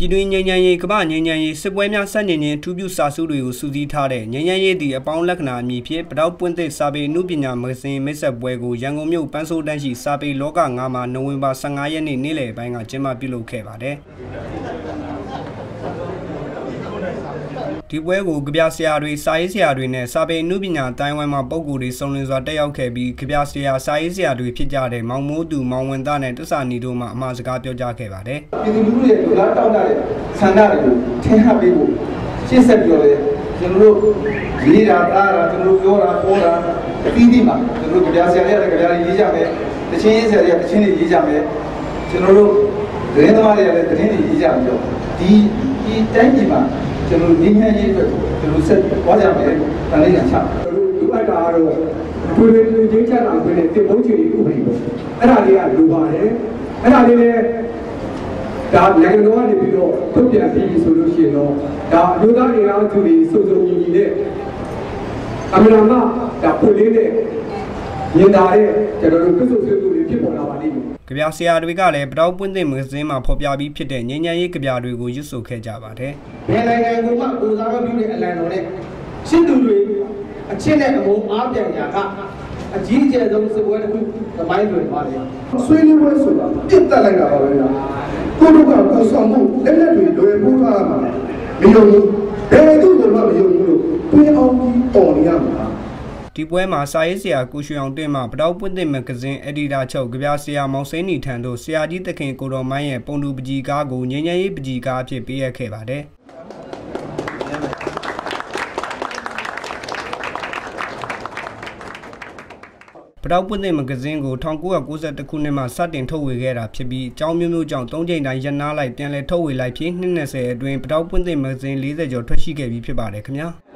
ပြည်တွင်းငြိမ်းချမ်းရေးကမ္ဘာငြိမ်းချမ်းရေးစစ်ပွဲများစတင်ခြင်းထူးပြုစာစုတွေကိုစုစည်းထားတဲ့ငြိမ်းချမ်းရေးသည့်အပေါင်းလက္ခဏာအမည်ဖြင့်ပတောက်ပွင့်သစ်စာပေအမှုပညာမဂ္ဂဇင်းမိတ်ဆက်ပွဲကိုရန်ကုန်မြို့ပန်းဆိုးတန်းရှိစာပေလောက9မှာနိုဝင်ဘာ15ရက်နေ့နေ့လယ်ပိုင်းကကျင်းပပြုလုပ်ခဲ့ပါတယ်ဒီပွဲကိုကြပြဆရာတွေစာရေးဆရာတွေနဲ့စာပေအမှုပညာတိုင်းဝိုင်းမှာပုံကိုယ်တွေစုံလင်စွာတက်ရောက်ခဲ့ပြီးကြပြဆရာစာရေးဆရာတွေဖြစ်ကြတဲ့မောင်မိုးသူမောင်ဝင်သားနဲ့တစ္ဆာနီတို့မှအမှားစကားပြောကြားခဲ့ပါတယ်ပြည်သူလူထုရဲ့လူလားတောင်းတတဲ့ဆန္ဒတွေကိုထင်ဟပ်ပေးဖို့ရှင်းဆက်ပြောလဲကျွန်တော်တို့ရေးတာတာကျွန်တော်တို့ပြောတာပေါ်တာပြီးပြီးမှကျွန်တော်တို့ကြပြဆရာတွေကကြပြရေးကြမယ်တချင်းရေးဆရာတွေကတချင်းတွေရေးကြမယ်ကျွန်တော်တို့သတင်းသမားတွေကလည်းသတင်းတွေရေးကြမယ်ဒီတိုင်းပြည်မှာကျွန်တော်ငြိမ်းချမ်းရေးအတွက်ကျွန်တော်ဆက်သွားကြမယ်တန်လေးညာချလူအပ်တာတော့သူတွေလူချင်းချတာဆိုတဲ့တင်ပုံးချီဥပဒေပေါ့အဲ့ဒါလေးကလိုပါတယ်အဲ့ဒါလေးလည်းဒါနိုင်ငံတော်ကနေပြီးတော့ထုတ်ပြန်ပြီးဆိုလို့ရှိရင်တော့ဒါအမျိုးသားအင်အားစုတွေစုစုညီညီနဲ့အမှန်မှဒါပုံလေးနဲ့မြင်တာတဲ့ကျွန်တော်တို့ပြည့်စုံစုတွေဖြစ်ပေါ်လာပါလိမ့်မယ်ကြပြဆရာတွေကလည်းပတောက်ပွင့်သစ်မဂ္ဂဇင်းမှာဖော်ပြပြီးဖြစ်တဲ့ငြိမ်းချမ်းရေးကြပြတွေကိုရွတ်ဆိုခဲ့ကြပါတယ်ဘယ်နိုင်ငံကမှကိုစားမပြုတဲ့အလံတော်နဲ့ရှင်းသူတွေအချင်းနဲ့အမုန်းအားပြန်ညာကအကြီးကျယ်ဆုံးစပွဲတစ်ခုသမိုင်းတွင်ပါတယ်ဆွေးနွေးပွဲဆိုတာပြစ်တက်လိုက်တာပါပဲဗျာကိုတို့ကကိုဆောင်မှုလက်လက်တွေလွယ်ပို့ထားမှာမယုံဘူးဘယ်သူမှမယုံဘူးလို့တွင်းအောင်ကြီးပေါ်နေရမှာဒီပွဲမှာစာရေးဆရာကိုရွှေအောင်တင့်မှပတောက်ပွင့်သစ်မဂ္ဂဇင်းအက်ဒီတာချုပ်ကြပြဆရာမောင်စိန်းနီထံသို့ဆရာကြီးသခင်ကိုတော်မိုင်းရဲ့ပုံတူပကြီးကားကိုငြိမ်းချမ်းရေးပကြီးကားအဖြစ်ပေးအပ်ခဲ့ပါတယ်ပတောက်ပွင့်သစ်မဂ္ဂဇင်းကို1992ခုနှစ်မှာစတင်ထုတ်ဝေခဲ့တာဖြစ်ပြီးအကြောင်းမျိုးမျိုးကြောင့်3ကြိမ်တိုင်းရပ်နားလိုက်ပြန်လည်ထုတ်ဝေလိုက်ပြီး2020အတွင်းပတောက်ပွင့်သစ်မဂ္ဂဇင်း40ကျော်ထွက်ရှိခဲ့ပြီးဖြစ်ပါတယ်ခင်ဗျာ